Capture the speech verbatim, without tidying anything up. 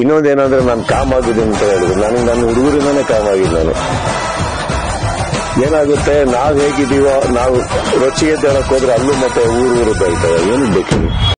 ಇನ್ನೊಂದೇನಂದ್ರೆ ನಾನು ಕಾಮ್ ಆಗಿದ್ದೀನಿ ಅಂತ ಹೇಳಿದ್ರು. ನನಗೆ ನನ್ನ ಹುಡುಗರಿಂದಾನೇ ಕಾಮ್ ಆಗಿದ್ದು. ನಾನು ಏನಾಗುತ್ತೆ, ನಾವು ಹೇಗಿದ್ದೀವೋ ನಾವು ರೊಚ್ಚಿಗೆ ತೇಳಕ್ ಹೋದ್ರೆ ಅಲ್ಲೂ ಮತ್ತೆ ಊರು ಊರು ಬೈತವೆ. ಏನು ಬೇಕು?